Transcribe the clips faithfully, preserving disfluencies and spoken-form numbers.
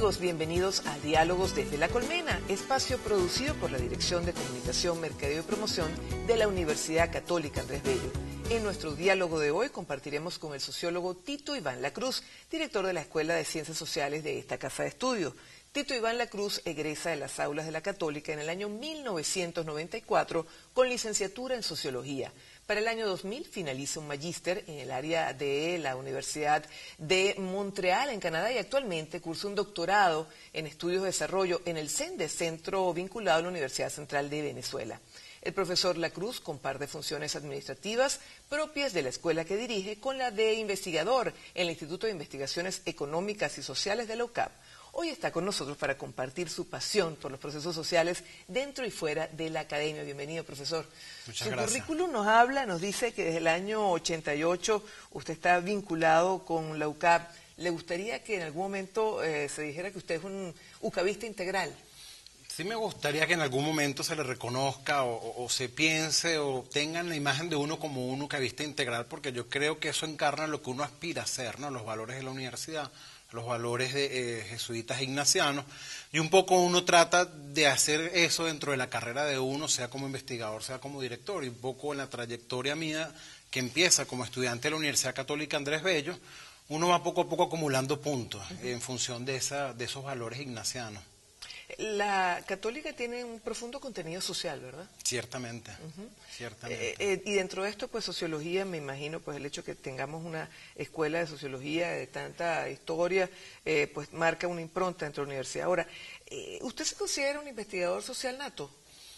amigos, bienvenidos a Diálogos desde la Colmena, espacio producido por la Dirección de Comunicación, Mercadeo y Promoción de la Universidad Católica Andrés Bello. En nuestro diálogo de hoy compartiremos con el sociólogo Tito Iván Lacruz, director de la Escuela de Ciencias Sociales de esta casa de estudios. Tito Iván Lacruz egresa de las aulas de la Católica en el año mil novecientos noventa y cuatro con licenciatura en Sociología. Para el año dos mil finaliza un magíster en el área de la Universidad de Montreal, en Canadá, y actualmente cursa un doctorado en Estudios de Desarrollo en el CENDE, centro vinculado a la Universidad Central de Venezuela. El profesor Lacruz comparte funciones administrativas propias de la escuela que dirige con la de investigador en el Instituto de Investigaciones Económicas y Sociales de la U C A P. Hoy está con nosotros para compartir su pasión por los procesos sociales dentro y fuera de la academia. Bienvenido, profesor. Muchas su gracias. currículum nos habla, nos dice que desde el año ochenta y ocho usted está vinculado con la U C A P. ¿Le gustaría que en algún momento eh, se dijera que usted es un ucavista integral? Sí, me gustaría que en algún momento se le reconozca o, o, o se piense o tengan la imagen de uno como un ucavista integral, porque yo creo que eso encarna lo que uno aspira a ser, ¿no? Los valores de la universidad, los valores de eh, jesuitas ignacianos, y un poco uno trata de hacer eso dentro de la carrera de uno, sea como investigador, sea como director, y un poco en la trayectoria mía, que empieza como estudiante de la Universidad Católica Andrés Bello, uno va poco a poco acumulando puntos uh-huh. en función de, esa, de esos valores ignacianos. La Católica tiene un profundo contenido social, ¿verdad? Ciertamente, uh-huh. ciertamente. Eh, eh, y dentro de esto, pues, sociología, me imagino, pues, el hecho que tengamos una escuela de sociología de tanta historia, eh, pues, marca una impronta dentro de la universidad. Ahora, eh, ¿usted se considera un investigador social nato?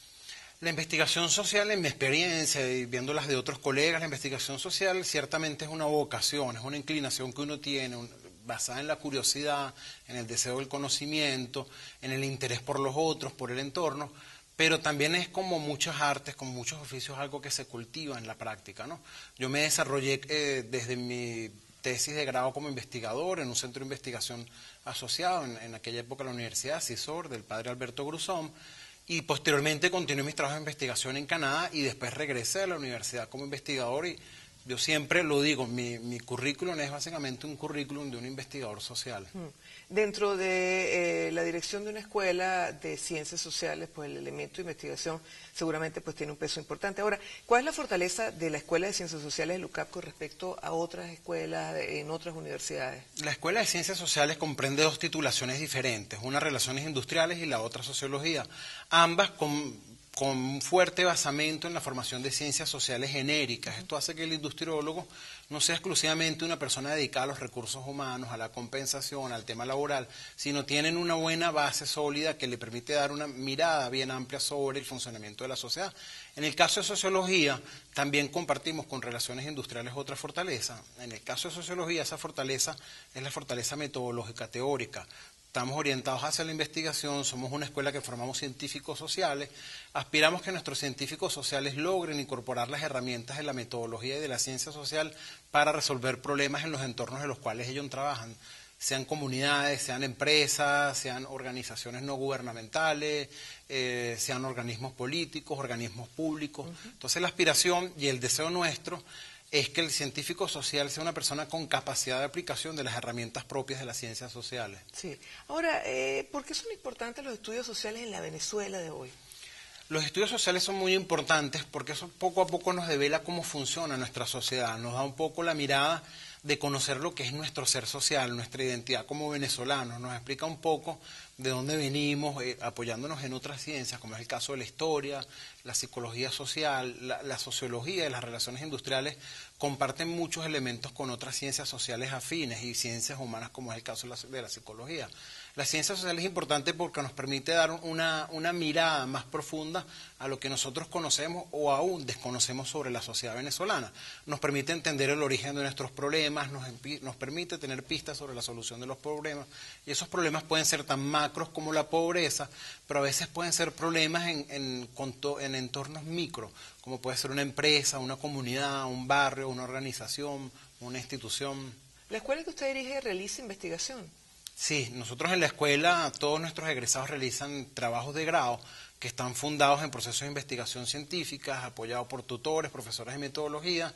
La investigación social, en mi experiencia y viendo las de otros colegas, la investigación social ciertamente es una vocación, es una inclinación que uno tiene, un, basada en la curiosidad, en el deseo del conocimiento, en el interés por los otros, por el entorno, pero también es como muchas artes, como muchos oficios, algo que se cultiva en la práctica, ¿no? Yo me desarrollé eh, desde mi tesis de grado como investigador en un centro de investigación asociado, en, en aquella época la Universidad CISOR, del padre Alberto Grusón, y posteriormente continué mis trabajos de investigación en Canadá y después regresé a la universidad como investigador. Y yo siempre lo digo, mi, mi currículum es básicamente un currículum de un investigador social. Dentro de eh, la dirección de una escuela de ciencias sociales, pues el elemento de investigación seguramente pues tiene un peso importante. Ahora, ¿cuál es la fortaleza de la Escuela de Ciencias Sociales de la U C A P con respecto a otras escuelas en otras universidades? La Escuela de Ciencias Sociales comprende dos titulaciones diferentes, una Relaciones Industriales y la otra Sociología, ambas con con un fuerte basamento en la formación de ciencias sociales genéricas. Esto hace que el industriólogo no sea exclusivamente una persona dedicada a los recursos humanos, a la compensación, al tema laboral, sino tienen una buena base sólida que le permite dar una mirada bien amplia sobre el funcionamiento de la sociedad. En el caso de Sociología, también compartimos con Relaciones Industriales otra fortaleza. En el caso de Sociología, esa fortaleza es la fortaleza metodológica, teórica. Estamos orientados hacia la investigación, somos una escuela que formamos científicos sociales, aspiramos que nuestros científicos sociales logren incorporar las herramientas de la metodología y de la ciencia social para resolver problemas en los entornos en los cuales ellos trabajan, sean comunidades, sean empresas, sean organizaciones no gubernamentales, eh, sean organismos políticos, organismos públicos. Uh-huh. Entonces la aspiración y el deseo nuestro es que el científico social sea una persona con capacidad de aplicación de las herramientas propias de las ciencias sociales. Sí. Ahora, eh, ¿por qué son importantes los estudios sociales en la Venezuela de hoy? Los estudios sociales son muy importantes porque eso poco a poco nos devela cómo funciona nuestra sociedad, nos da un poco la mirada de conocer lo que es nuestro ser social, nuestra identidad como venezolanos, nos explica un poco de dónde venimos, eh, apoyándonos en otras ciencias, como es el caso de la historia, la psicología social, la, la sociología y las relaciones industriales, comparten muchos elementos con otras ciencias sociales afines y ciencias humanas, como es el caso de la, de la psicología. La ciencia social es importante porque nos permite dar una, una mirada más profunda a lo que nosotros conocemos o aún desconocemos sobre la sociedad venezolana. Nos permite entender el origen de nuestros problemas, nos, nos permite tener pistas sobre la solución de los problemas, y esos problemas pueden ser tan macros como la pobreza, pero a veces pueden ser problemas en, en, en entornos micro, como puede ser una empresa, una comunidad, un barrio, una organización, una institución. ¿La escuela que usted dirige realiza investigación? Sí, nosotros en la escuela, todos nuestros egresados realizan trabajos de grado que están fundados en procesos de investigación científica, apoyados por tutores, profesores de metodología,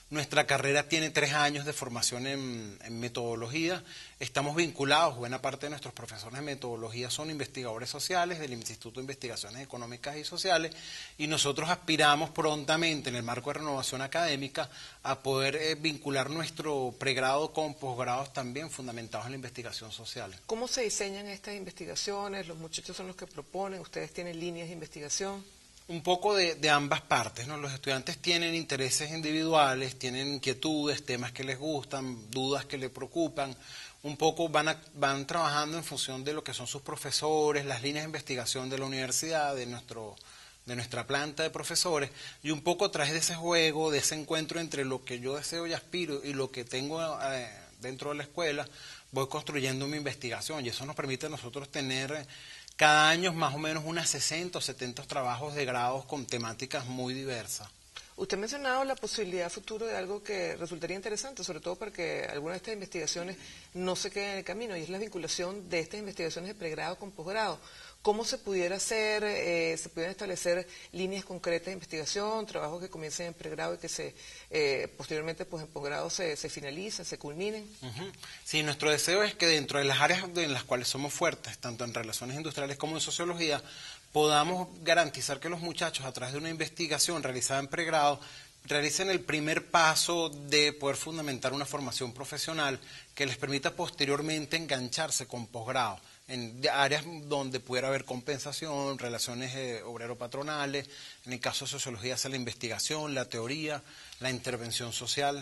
Nuestra carrera tiene tres años de formación en, en metodología. Estamos vinculados, buena parte de nuestros profesores de metodología son investigadores sociales del Instituto de Investigaciones Económicas y Sociales, y nosotros aspiramos prontamente, en el marco de renovación académica, a poder eh, vincular nuestro pregrado con posgrados también fundamentados en la investigación social. ¿Cómo se diseñan estas investigaciones? Los muchachos son los que proponen, ustedes tienen líneas de investigación. Un poco de, de ambas partes, ¿no? Los estudiantes tienen intereses individuales, tienen inquietudes, temas que les gustan, dudas que les preocupan. Un poco van, a, van trabajando en función de lo que son sus profesores, las líneas de investigación de la universidad, de, nuestro, de nuestra planta de profesores, y un poco a través de ese juego, de ese encuentro entre lo que yo deseo y aspiro y lo que tengo eh, dentro de la escuela, voy construyendo mi investigación, y eso nos permite a nosotros tener Eh, cada año más o menos unas sesenta o setenta trabajos de grados con temáticas muy diversas. Usted ha mencionado la posibilidad futuro de algo que resultaría interesante, sobre todo para que algunas de estas investigaciones no se queden en el camino, y es la vinculación de estas investigaciones de pregrado con posgrado. ¿Cómo se pudiera hacer, eh, se pudieran establecer líneas concretas de investigación, trabajos que comiencen en pregrado y que se eh, posteriormente pues en posgrado se, se finalicen, se culminen? Uh-huh. Sí, nuestro deseo es que dentro de las áreas en las cuales somos fuertes, tanto en relaciones industriales como en sociología, podamos garantizar que los muchachos, a través de una investigación realizada en pregrado, realicen el primer paso de poder fundamentar una formación profesional que les permita posteriormente engancharse con posgrado en áreas donde pudiera haber compensación, relaciones eh, obrero-patronales. En el caso de sociología hace la investigación, la teoría, la intervención social.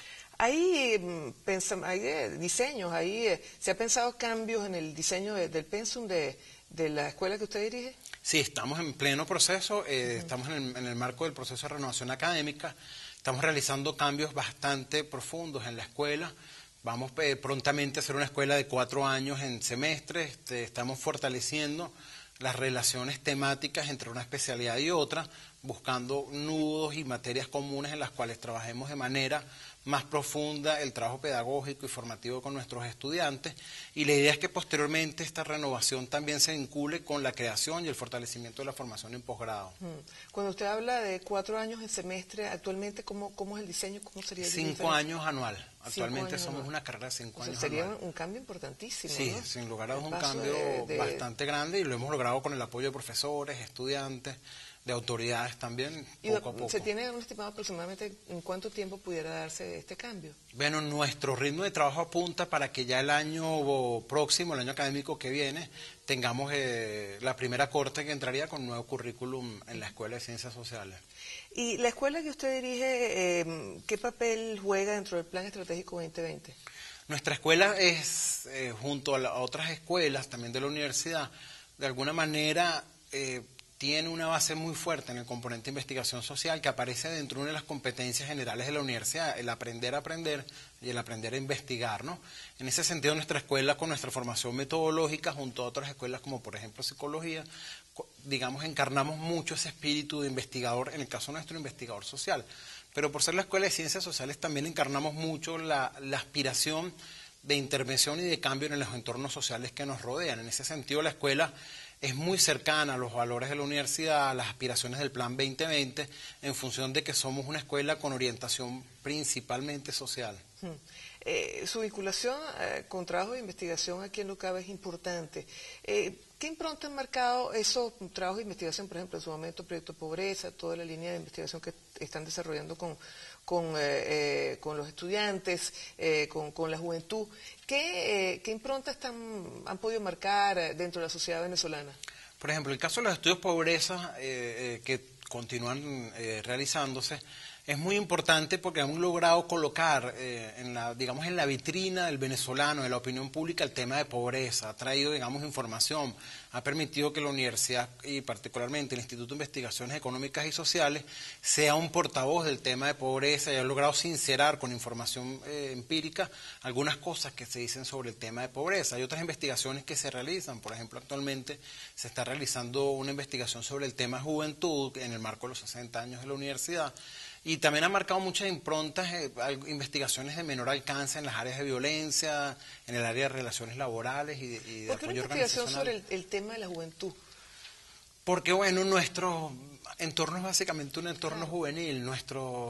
Hay, hay eh, diseños, hay, eh, ¿se ha pensado cambios en el diseño de, del pensum de, de la escuela que usted dirige? Sí, estamos en pleno proceso, eh, uh-huh. estamos en el, en el marco del proceso de renovación académica, estamos realizando cambios bastante profundos en la escuela. Vamos eh, prontamente a hacer una escuela de cuatro años en semestre. Este, estamos fortaleciendo las relaciones temáticas entre una especialidad y otra, buscando nudos y materias comunes en las cuales trabajemos de manera más profunda el trabajo pedagógico y formativo con nuestros estudiantes, y la idea es que posteriormente esta renovación también se vincule con la creación y el fortalecimiento de la formación en posgrado. Cuando usted habla de cuatro años en semestre, actualmente, ¿cómo, cómo es el diseño? ¿Cómo sería el Cinco años anual. Actualmente años somos anual. Una carrera de cinco o sea, años sería anual. un cambio importantísimo, Sí, ¿no? sin lugar a dudas un paso cambio de, de... bastante grande, y lo hemos logrado con el apoyo de profesores, estudiantes, de autoridades también, ¿Y poco a poco. ¿Se tiene un estimado aproximadamente en cuánto tiempo pudiera darse este cambio? Bueno, nuestro ritmo de trabajo apunta para que ya el año próximo, el año académico que viene, tengamos eh, la primera corte que entraría con un nuevo currículum en la Escuela de Ciencias Sociales. ¿Y la escuela que usted dirige, eh, qué papel juega dentro del Plan Estratégico veinte veinte? Nuestra escuela es, eh, junto a, la, a otras escuelas también de la universidad, de alguna manera eh, tiene una base muy fuerte en el componente de investigación social, que aparece dentro de una de las competencias generales de la universidad, el aprender a aprender y el aprender a investigar, ¿no? En ese sentido, nuestra escuela, con nuestra formación metodológica, junto a otras escuelas como por ejemplo psicología, digamos, encarnamos mucho ese espíritu de investigador, en el caso nuestro, investigador social. Pero por ser la Escuela de Ciencias Sociales también encarnamos mucho la, la aspiración de intervención y de cambio en los entornos sociales que nos rodean. En ese sentido, la escuela es muy cercana a los valores de la universidad, a las aspiraciones del Plan veinte veinte, en función de que somos una escuela con orientación principalmente social. Hmm. Eh, su vinculación eh, con trabajo de investigación aquí en Lucaba es importante. Eh, ¿Qué impronta han marcado esos trabajos de investigación, por ejemplo, en su momento Proyecto Pobreza, toda la línea de investigación que están desarrollando con, con, eh, eh, con los estudiantes, eh, con, con la juventud? ¿Qué, eh, qué improntas están, han podido marcar dentro de la sociedad venezolana? Por ejemplo, el caso de los estudios Pobreza, eh, eh, que continúan eh, realizándose, es muy importante porque hemos logrado colocar eh, en la, digamos, en la vitrina del venezolano, de la opinión pública, el tema de pobreza. Ha traído, digamos, información, ha permitido que la universidad y particularmente el Instituto de Investigaciones Económicas y Sociales sea un portavoz del tema de pobreza, y ha logrado sincerar con información eh, empírica algunas cosas que se dicen sobre el tema de pobreza. Hay otras investigaciones que se realizan, por ejemplo, actualmente se está realizando una investigación sobre el tema juventud en el marco de los sesenta años de la universidad. Y también ha marcado muchas improntas, eh, investigaciones de menor alcance en las áreas de violencia, en el área de relaciones laborales y de, y de ¿Por qué una apoyo investigación organizacional. sobre el, el tema de la juventud? Porque, bueno, nuestro entorno es básicamente un entorno Claro. juvenil. Nuestro,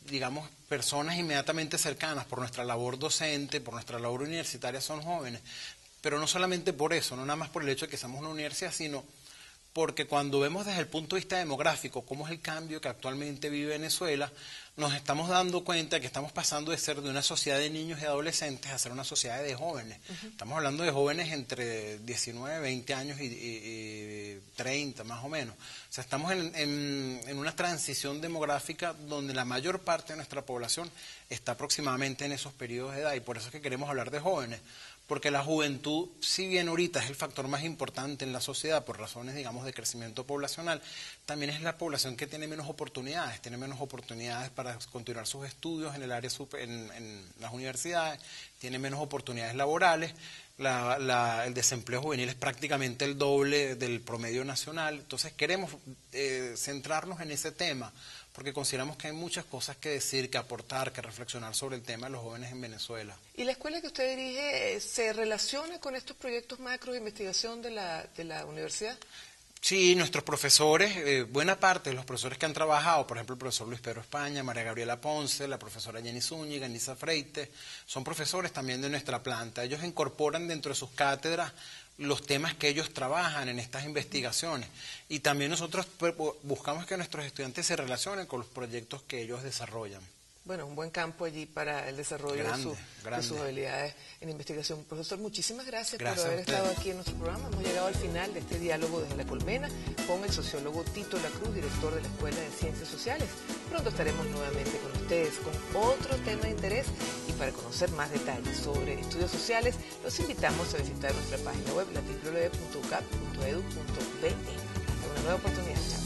digamos, personas inmediatamente cercanas por nuestra labor docente, por nuestra labor universitaria, son jóvenes. Pero no solamente por eso, no nada más por el hecho de que seamos una universidad, sino porque cuando vemos desde el punto de vista demográfico cómo es el cambio que actualmente vive Venezuela, nos estamos dando cuenta que estamos pasando de ser de una sociedad de niños y adolescentes a ser una sociedad de jóvenes. Uh-huh. Estamos hablando de jóvenes entre diecinueve, veinte años y, y, y treinta más o menos. O sea, estamos en, en, en una transición demográfica donde la mayor parte de nuestra población está aproximadamente en esos periodos de edad, y por eso es que queremos hablar de jóvenes. Porque la juventud, si bien ahorita es el factor más importante en la sociedad por razones, digamos, de crecimiento poblacional, también es la población que tiene menos oportunidades, tiene menos oportunidades para continuar sus estudios en el área super, en, en las universidades, tiene menos oportunidades laborales, la, la, el desempleo juvenil es prácticamente el doble del promedio nacional. Entonces queremos eh, centrarnos en ese tema, porque consideramos que hay muchas cosas que decir, que aportar, que reflexionar sobre el tema de los jóvenes en Venezuela. ¿Y la escuela que usted dirige eh, se relaciona con estos proyectos macro de investigación de la, de la universidad? Sí, nuestros profesores, eh, buena parte de los profesores que han trabajado, por ejemplo el profesor Luis Pedro España, María Gabriela Ponce, la profesora Jenny Zúñiga, Nisa Freite, son profesores también de nuestra planta. Ellos incorporan dentro de sus cátedras los temas que ellos trabajan en estas investigaciones, y también nosotros buscamos que nuestros estudiantes se relacionen con los proyectos que ellos desarrollan. Bueno, un buen campo allí para el desarrollo grande, de, su, de sus habilidades en investigación. Profesor, muchísimas gracias, gracias por haber estado aquí en nuestro programa. Hemos llegado al final de este diálogo desde La Colmena con el sociólogo Tito Lacruz, director de la Escuela de Ciencias Sociales. Pronto estaremos nuevamente con ustedes con otro tema de interés, y para conocer más detalles sobre estudios sociales, los invitamos a visitar nuestra página web, la w w w punto u c a p punto e d u punto b e. Hasta una nueva oportunidad.